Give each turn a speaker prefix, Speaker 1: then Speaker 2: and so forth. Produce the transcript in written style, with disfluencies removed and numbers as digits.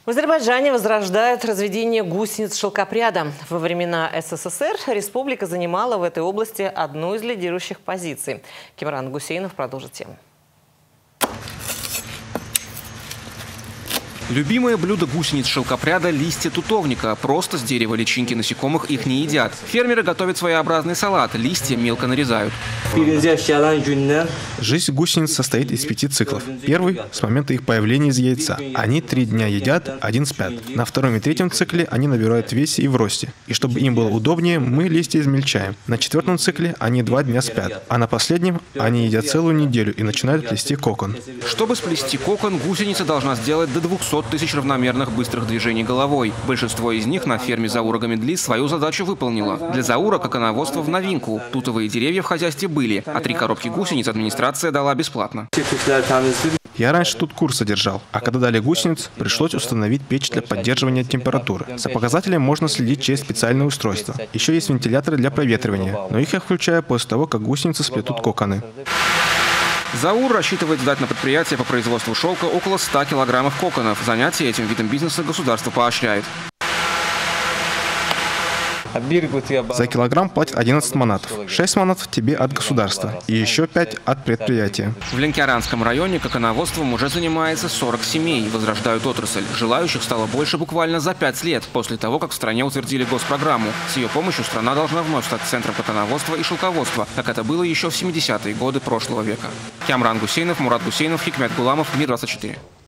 Speaker 1: В Азербайджане возрождают разведение гусениц шелкопряда. Во времена СССР республика занимала в этой области одну из лидирующих позиций. Кимран Гусейнов продолжит тему.
Speaker 2: Любимое блюдо гусениц шелкопряда – листья тутовника. Просто с дерева личинки насекомых их не едят. Фермеры готовят своеобразный салат, листья мелко нарезают.
Speaker 3: Жизнь гусениц состоит из 5 циклов. Первый – с момента их появления из яйца. Они 3 дня едят, 1 спят. На втором и третьем цикле они набирают в весе и в росте. И чтобы им было удобнее, мы листья измельчаем. На 4-м цикле они 2 дня спят. А на последнем они едят целую неделю и начинают плести кокон.
Speaker 2: Чтобы сплести кокон, гусеница должна сделать до 200 тысяч равномерных быстрых движений головой. Большинство из них на ферме Заура Гамедли свою задачу выполнило. Для Заура коконоводство в новинку. Тутовые деревья в хозяйстве были, а 3 коробки гусениц администрация дала бесплатно.
Speaker 3: Я раньше тут курс содержал, а когда дали гусениц, пришлось установить печь для поддерживания температуры. За показателем можно следить через специальное устройство. Еще есть вентиляторы для проветривания, но их я включаю после того, как гусеницы сплетут коконы.
Speaker 2: Заур рассчитывает сдать на предприятие по производству шелка около 100 килограммов коконов. Занятие этим видом бизнеса государство поощряет.
Speaker 3: За килограмм платят 11 манатов. 6 манатов тебе от государства и еще 5 от предприятия.
Speaker 2: В Ленкеранском районе коконоводством уже занимается 40 семей. Возрождают отрасль. Желающих стало больше буквально за 5 лет после того, как в стране утвердили госпрограмму. С ее помощью страна должна вновь стать центром коконоводства и шелководства, как это было еще в 70-е годы прошлого века. Кимран Гусейнов, Мурат Гусейнов, Хикмет Гуламов, Мир 24.